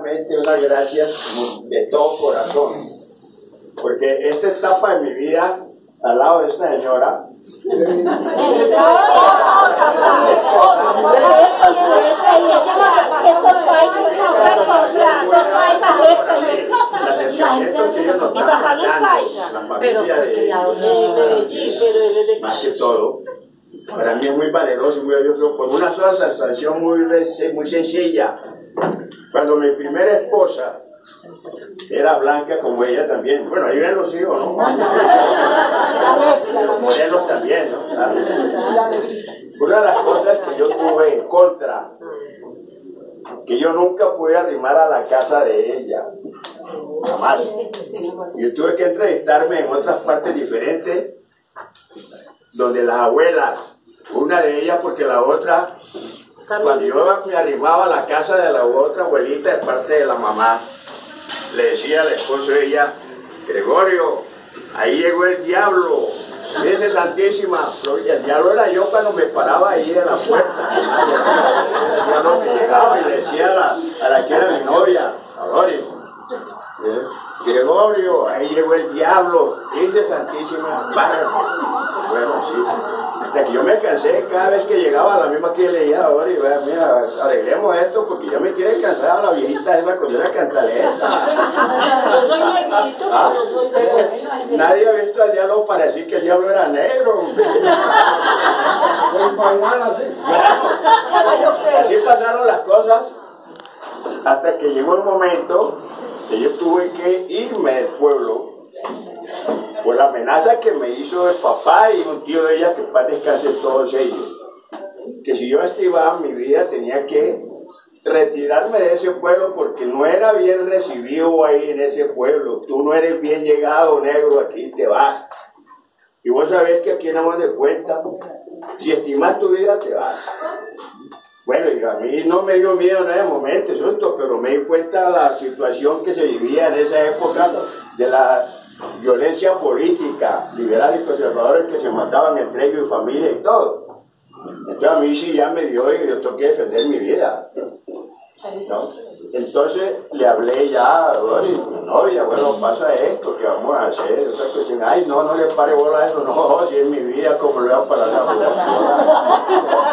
sinceramente unas gracias de todo corazón, porque esta etapa de mi vida, al lado de esta señora, mi papá no es paisa, pero fue criado en Medellín, pero él es de más que todo, para mí es muy valeroso y muy valioso por una sola sensación muy sencilla. Cuando mi primera esposa era blanca como ella también, bueno, ahí ven los hijos, ¿no? Morelos también, ¿no? Claro. Una de las cosas que yo tuve en contra, que yo nunca pude arrimar a la casa de ella, jamás. Yo tuve que entrevistarme en otras partes diferentes, donde las abuelas, una de ellas porque la otra, cuando yo me arrimaba a la casa de la otra abuelita de parte de la mamá, le decía al esposo de ella: Gregorio, ahí llegó el diablo, Virgen Santísima. El diablo era yo cuando me paraba ahí de la puerta. El diablo que llegaba y le decía a la que era mi novia, a Doris: Gregorio, ahí llegó el diablo, Virgen Santísima, bárbaro. Bueno, sí. De que yo me cansé cada vez que llegaba, la misma que leía ahora, y mira, arreglemos esto porque ya me tiene cansada la viejita esa con una cantaleta. Yo soy negrito, ¿Ah? pero soy Nadie ha visto al diablo para decir que el diablo era negro. Así pasaron las cosas hasta que llegó el momento que yo tuve que irme del pueblo por la amenaza que me hizo el papá y un tío de ella, que para descanse todos ellos, que si yo estimaba mi vida tenía que retirarme de ese pueblo porque no era bien recibido ahí en ese pueblo. Tú no eres bien llegado, negro, aquí te vas. Y vos sabés que aquí no me de cuenta, si estimas tu vida te vas. Bueno, y a mí no me dio miedo en ese momento, susto, pero me di cuenta de la situación que se vivía en esa época, de la violencia política, liberales y conservadores que se mataban entre ellos y familia y todo. Entonces a mí sí ya me dio y yo tengo que defender mi vida, ¿no? Entonces le hablé ya a Doris, mi novia: bueno, pasa esto, ¿qué vamos a hacer? Otra cuestión: ay, no le pare bola a eso, no, si es mi vida, ¿cómo le voy a parar la bola?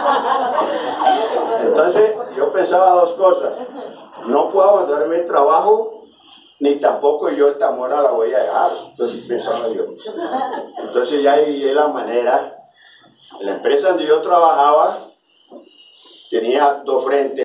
Entonces yo pensaba dos cosas: no puedo abandonar mi trabajo, ni tampoco yo esta mora la voy a dejar. Entonces pensaba yo. Entonces ya vi la manera. En la empresa donde yo trabajaba tenía dos frentes.